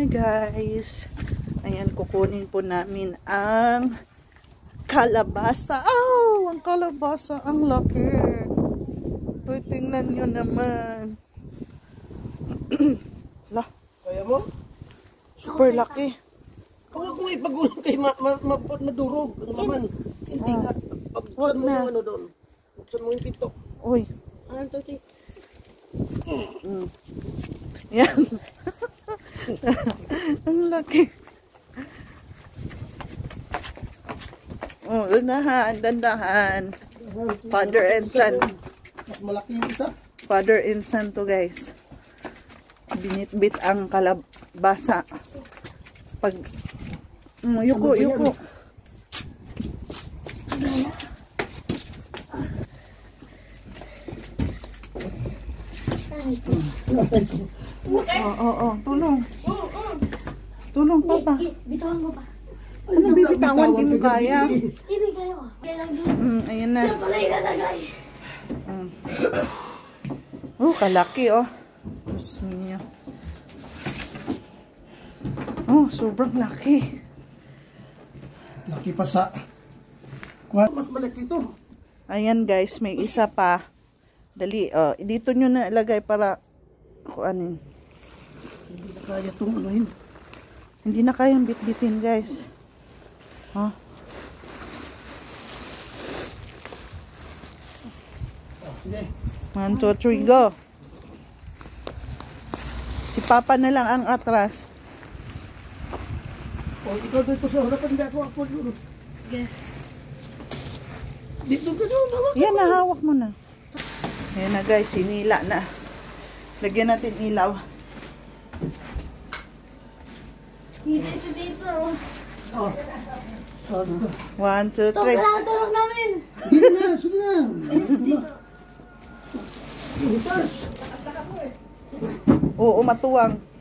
Hi guys. Ayan, kukunin po namin ang kalabasa. Oh, ang kalabasa. Ang laki. Uy, tingnan nyo naman. Lah. Kaya mo? Super laki. Huwag mo ipagulong kay madurog. Ang laman. Hindi nga. Buksan mo yung ano doon. Buksan mo yung pinto. Uy. Ano to, Chi? Yan. Ang laki. Oh, dandahan. Father and son. Mas malaki yung isa. Father and son to guys. Binitbit ang kalabasa. Pag yuko. Tulong. Tulong, Papa. Bitawan mo pa. Ano bibitawan? Di mo kaya. Hindi kaya ko. Kaya lang yun. Ayan na. Siya pala ilalagay. Oh, kalaki oh. Diyos niya. Oh, sobrang laki. Laki pa sa... Mas malaki ito. Ayan guys, may isa pa. Dali, dito nyo na ilagay para kuanin. Hindi na kaya itong anuhin. Hindi na kayang bitbitin guys. Ha? Sige. 1, 2, 3, go. Si Papa na lang ang atras. O, ikaw dito sa harapan. Hindi ako yun. Sige. Dito ka doon. Yan, nahawak mo na. Ayan na guys, sinila na. Lagyan natin ilaw. Hindi siya dito. Oh. 1, 2, 3. Kailangan tulog namin. Sige na, sige na. Butas. Oo, matuwang.